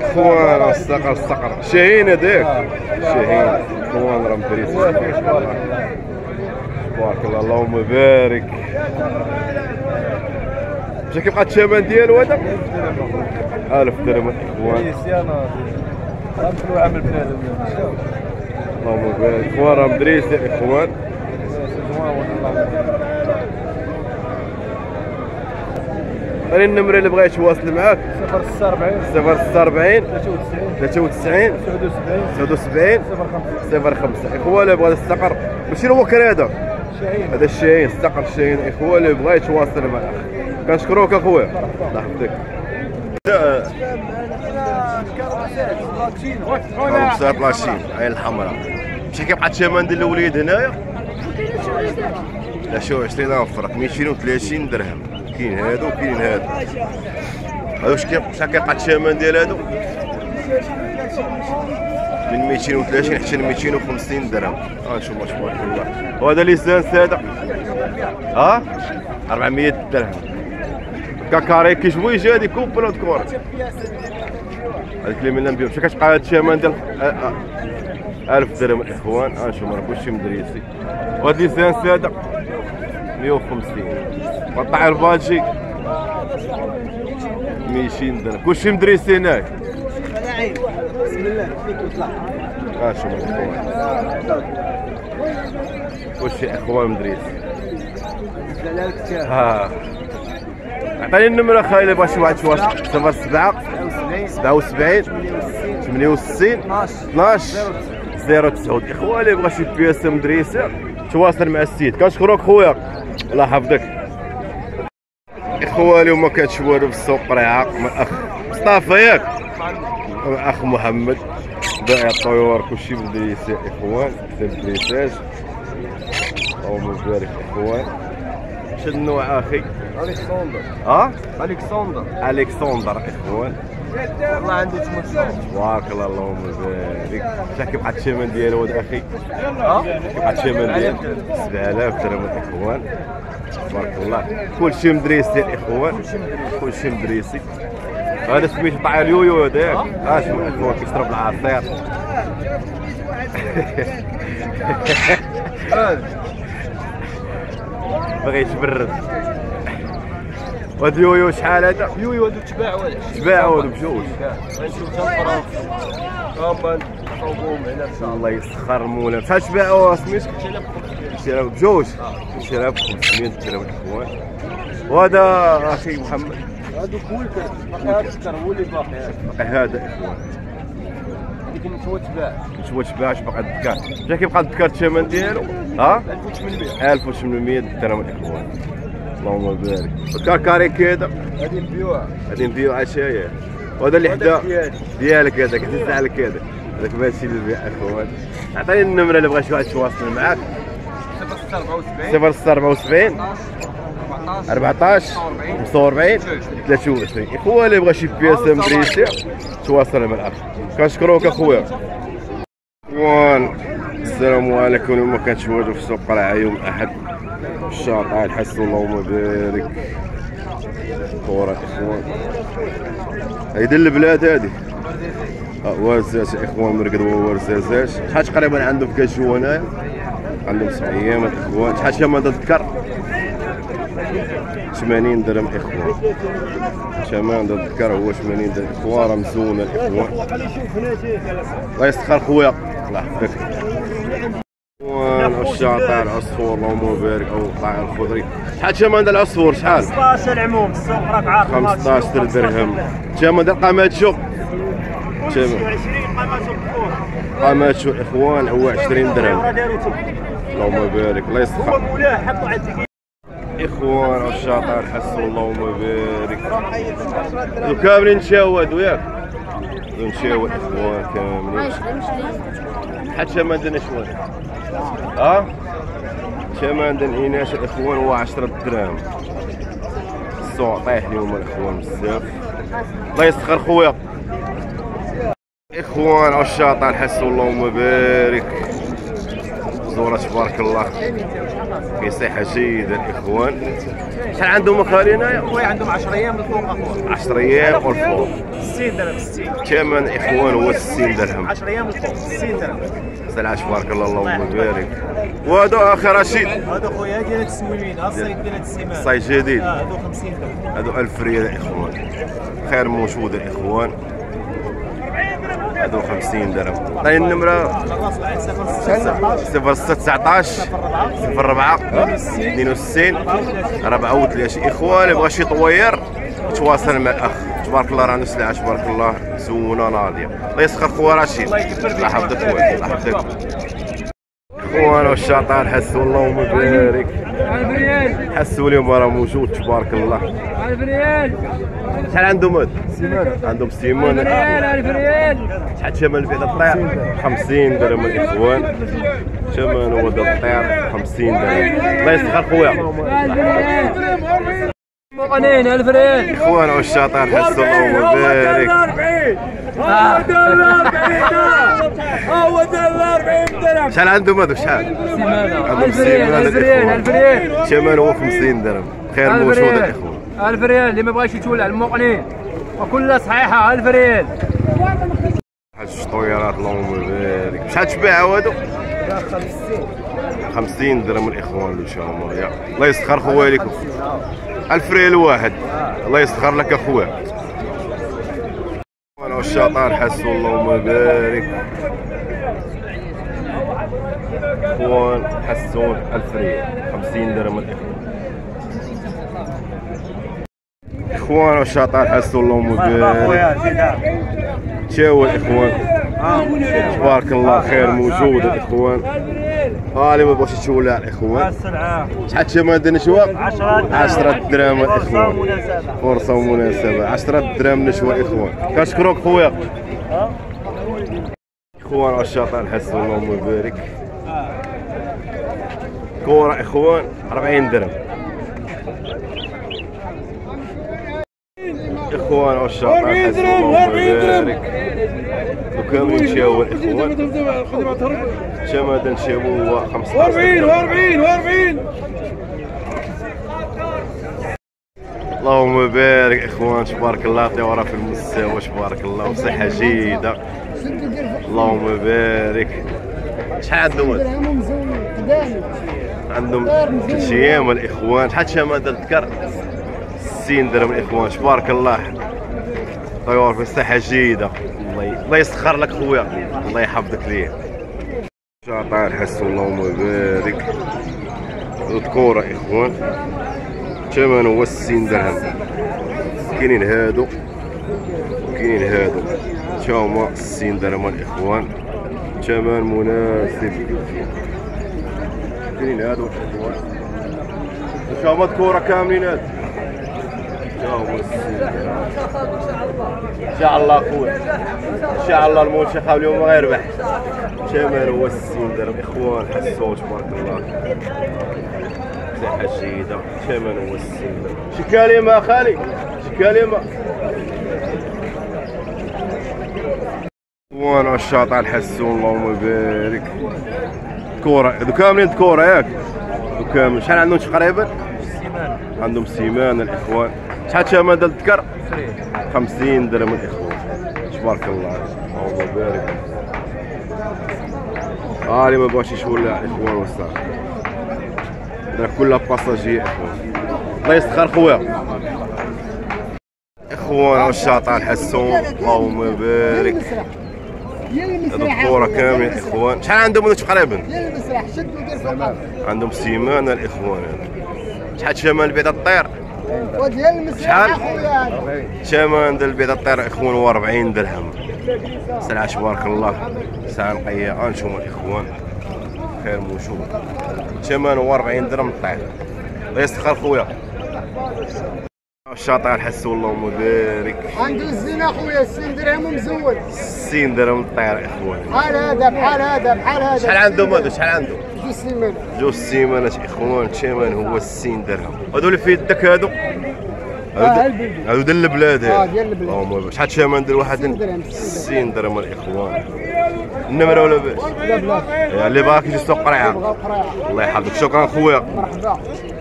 اخوان الصقر شاهين هذاك شاهين اخوان راه مدريس تبارك الله اللهم بارك. مشى كيبقى الثمن ديالو هذا 1000 درهم اخوان. اللهم بارك اخوان راه مدريس يا اخوان. غير النمره اللي بغا يتواصل معاك 046 93 79 05. اخوان اللي بغا الصقر ماشي الوكر هذا الشاهين الصقر الشاهين. اخوان اللي بغا يتواصل معاك كنشكروك اخويا الله يحفظك. خمسة بلاشين عين الحمراء. مشى كيبقى الثمن ديال الوليد هنايا لا شو 20 فرق 230 درهم. كاين هادو وكاين هادو. هادو مشى كيبقى الثمن ديال هادو من 230 حتى ل 250 درهم. نشوفوا تبارك الله. وهذا ليسانس هذا 400 درهم. كاكاري كيجبو يجي هادي كوب ولا دكور هذيك اللي ملنا نبيعو. مشى كتبقى هاد الثمن ديال 1000 درهم الاخوان. نشوفوا راه كلشي مدريسي. وهاد ليسانس هذا 150. قطع الباجي 200 درهم. كلشي مدريسي هناك. بسم الله شوفوا الاخوان كلشي اخوان مدريسي. عطيني النمره اخاي اللي بغا شي واحد يتواصل. 07 77 68 12 090. اخوان اللي بغا شي بياس مدريسه تواصل مع السيد. كنشكروك خويا الله يحفظك. اخوان اليوم كتشوفوا في السوق قريعه مع الاخ مصطفى ياك الاخ محمد بائع الطيور كلشي مدريسي اخوان. الدريساج اللهم بارك اخوان. شد النوع اخي الكسندر الكسندر اخوان. والله عندي تبارك الله اللهم بارك. شحال كيبقى الثمن ديالو هذا اخي؟ كيبقى الثمن ديالو 7000 درهم اخوان. تبارك الله كلشي مدريسي الاخوان كلشي مدريسي. هذا سميتو طاع اليويو هذاك اسمع اخوان كيشرب العصير. بغى يتبرد. وهاد اليويو شحال هذا؟ يويو هادو تباعوا بجوج. غنشوف حتى الفرنسا نصوبوهم هنا ان شاء الله. الله يسخر المولى. شحال تباعوا سميتو؟ 3000 بجوج 3500 درهم اخوان. وهذا اخي محمد هادو كولكر باقي السكر هو اللي باقي هذا اخوان. هذيك نتوى تباع باقي الدكار. شحال كيبقى الدكار الثمن ديالو؟ 1800 درهم اخوان. اللهم بارك. الكركاري كذا هادي نبيعوها عشايا. وهذا اللي حدا ديالك هذاك تسع لك هذاك ماشي للبيع اخوان. عطيني النمره اللي بغى شي واحد يتواصل معاك. 074 14 45 23. اخوان اللي بغى شي بياسه مدريسي تواصل مع الاخ. كنشكروك اخويا. اخوان السلام عليكم. اليوم كنتواجدوا في سوق قرعه يوم الاحد الشاطئ الحسن اللهم بارك. كورة اخوان هيدي البلاد هادي ورزاز اخوان مرقد ورزازات. شحال تقريبا عندهم في كاجو هنايا؟ عندهم 7 ايام اخوان. شحال ثمن تذكر؟ 80 درهم اخوان. ثمن تذكر هو 80 درهم اخوان. راه مزونه الاخوان. الله يسخر خويا الله يحفظك. الشاطئ العصفور اللهم بارك او القاع الخضري. شحال ثمن ديال العصفور شحال؟ 15 العموم السوق راك عارف 15 درهم. ثمن ديال قاماتشو 20 قاماتشو قاماتشو اخوان هو 20 درهم. اللهم بارك الله يسخر. هو مولاه حطوا عندك اخوان الشاطئ الحسن اللهم بارك. كاملين نشاودوا ياك نشاود اخوان كاملين. شحال ثمن ديال نشوان؟ ثمن ديال الاناث الاخوان هو 10 دراهم. السوق طايح اليوم الاخوان بزاف. الله يسخر خويا. اخوان الشاطئ الحسن اللهم بارك. الزوره تبارك الله في صحه جيده الاخوان. شحال عندهم اخويا هنايا؟ خويا عندهم 10 ايام للفوق اخويا. 10 ايام والفوق 60 درهم 60. ثمن اخوان هو 60 درهم. 10 ايام للفوق 60 درهم. سلعه تبارك الله اللهم بارك. وهذا اخي رشيد هذا خويا ديال التسويمين الصيد ديال السيمان. صيد جديد. هادو 50 درهم. هادو 1000 ريال الاخوان. خير موجود الاخوان. هادو 50 درهم. عطيني النمره 0619 04 62 34. اخوان بغى شي طوير تواصل مع الاخ تبارك الله. رانا سلعه تبارك الله زونه ناضيه. الله يسخر خويا رشيد. الله يحفظك خويا الله يحفظك. اخوان والشاطر حسوا اللهم بارك. 1000 ريال حسوا اليوم راه موجود تبارك الله. 1000 ريال. شحال عندهم هاد؟ عندهم سيمون. 1000 ريال 1000 ريال. شحال ثمن البيضه الطير؟ 50 درهم الاخوان. ثمن هو ديال الطير 50 درهم. الله يسخر خويا. 1000 ريال. مقنين 1000 ريال. اخوان والشاطر حسوا اللهم بارك. هو ديال 40 درهم. شحال عندهم هادو شحال؟ سيمانه 1000 ريال 1000 ريال 1000 ريال. ثمن هو 50 درهم. خير موجود الاخوان. 1000 ريال اللي ما بغاش يتولع المقنين وكلها صحيحه 1000 ريال. واحد الشطويرات اللهم بارك. شحال تباع هادو؟ 50 درهم الاخوان ان شاء الله. يا الله يسخر خويا لكم. 1000 ريال واحد. الله يسخر لك اخويا. وانا والشاطر حسوا اللهم بارك. اخوان حسون 1000 ريال 50 درهم الاخوان. اخوان والشاطر حسوا اللهم بارك. تشاو الاخوان تبارك الله خير موجود الاخوان. اللي ما بغاش يتولع الاخوان. شحال الثمن ديال النشوى؟ 10 دراهم الاخوان. فرصه ومناسبه 10 دراهم نشوى الاخوان. كنشكروك خويا. اخوان والشاطر حسوا اللهم بارك. كوره اخوان 40 درهم. اخوان والشاطر حسوا اللهم بارك. وكاملين نشاو الاخوان. شمال نشاو هو 15 و40 اللهم بارك اخوان تبارك الله. طيوره في المستوى تبارك الله وصحه جيده اللهم بارك. شحال عندهم؟ عندهم 3 ايام الاخوان. شحال الثمن ديال الذكر؟ 60 درهم الاخوان تبارك الله. طيور في صحه جيده. الله يسخر لك خويا الله يحفظك ليه. شاطر حسوا اللهم بارك. الكوره اخوان ثمن هو 60 درهم. كاينين هادو وكاينين هادو تا هما 60 درهم الاخوان. ثمن مناسب. كاينين هادو الاخوان. تا هما الكوره كاملين هادو تا هما 60 درهم. ان شاء الله خويا ان شاء الله المنتخب اليوم غيربح. ثمن هو 60 درهم اخوان. حسوا تبارك الله صحه جيده. ثمن هو 60 درهم. شي كلمه خالي شي كلمه. وانا الشاطر حسوا اللهم بارك. كوره هذو كاملين كوره ياك هذو كامل. شحال عندهم تقريبا؟ عندهم سيمانه الاخوان. شحال الثمن ديال الذكر؟ 50 درهم الاخوان تبارك الله اللهم بارك. اللي ما بغاش يشولع الاخوان وصافي. راه كلها باساجي اخوان. الله يسخر خويا. اخوان والشاطر حسون اللهم بارك. هادو الكورة كاملين اخوان. شحال عندهم تقريبا؟ عندهم سيمانه الاخوان. شحال الثمن البيضه الطير؟ شحال؟ الثمن ديال البيضه الطير اخوان هو 40 درهم. سلعه تبارك الله ساعه نقيه. انتم الاخوان خير موجود. الثمن هو 40 درهم الطير. الله يسخر خويا. الشاطر حسوا اللهم بارك. عنده الزينه خويا 60 درهم ومزول. 60 درهم الطير اخوان. بحال هذا بحال هذا بحال هذا. شحال عندهم هادو؟ شحال عندهم؟ 2 سيمانات. 2 سيمانات اخوان. الثمن هو 60 درهم. هادو اللي في يدك هادو؟ هادو ديال البلاد هادو. ديال البلاد. شحال الثمن ديال واحد؟ 60 درهم الاخوان. النمره ولا باش؟ لا بلا اللي باغي يجي السوق قريعه. بغا قرايه. الله يحفظك، شكرا خويا. مرحبا.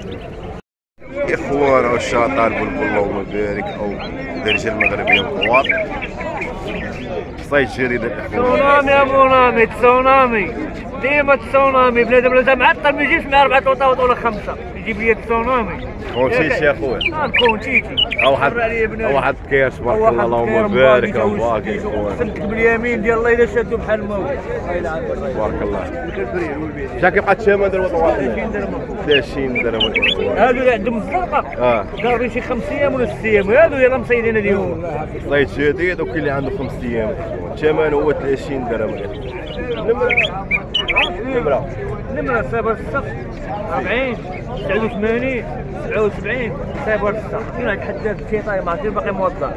اخوان عشاق البلبل اللهم بارك او الدرجه المغربيه الكوار صيد جريده الاخوان. تسونامي يا مونامي، تسونامي ديما تسونامي. بنادم لازم معطل ما يجيش مع 4 طوطات ولا 5 يجيب لي تسونامي. كونتيتي يا خويا. كونتيتي واحد كاش تبارك الله اللهم بارك باقي اخوان. سلك باليمين ديال الله الا شادو بحال الموت. تبارك الله. شحال كيبقى الثمن ديال الوطن؟ 30 درهم. هادو اللي عندهم الزرقاء قالوا شي 5 ايام ولا 6 ايام، هادو يلاه مصيدين اليوم. صيد جديد وكاين اللي عنده 5 ايام. الثمن هو 30 درهم. نمرة 06 40 89 77 06. كاين واحد حداد شيطاي ما عرفتش باقي موظف.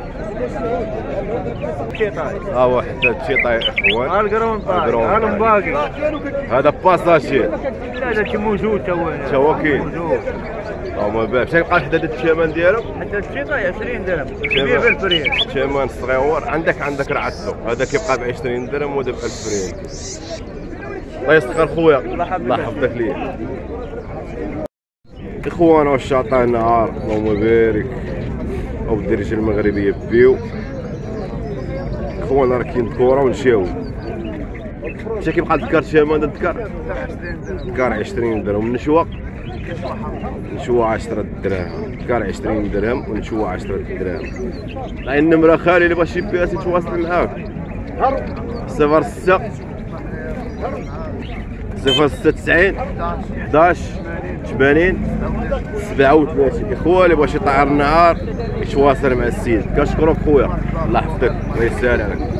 شيطاي واحد شيطاي اخوان. ها القرون باقي. هذا باساجي. لا هذا شي موجود تا هو كاين. ما بان شحال يبقى حداد الثمن ديالو؟ حداد الشيطاي 20 درهم. كبير بالفريق. الثمن صغيور. عندك رعدتو هذا كيبقى ب 20 درهم وهذا ب 1000 ريال. الله يستر خويا. الله يحفظك ليا. اخوان عشاق النهار اللهم بارك او الدرجه المغربيه بيو. اخوان راه كاين كره ونشاو. شحال كيبقى الذكر الثمن ديال الذكر 20 درهم. النشوه 10 دراهم. الذكر 20 درهم والنشوه 10 دراهم. النمره خالي اللي باغي يبيع يتواصل معاك 06 90 11 80 37. اخويا اللي بغى يطير النهار يتواصل مع السيد. كنشكرك خويا الله يحفظك الله يسهل عليك.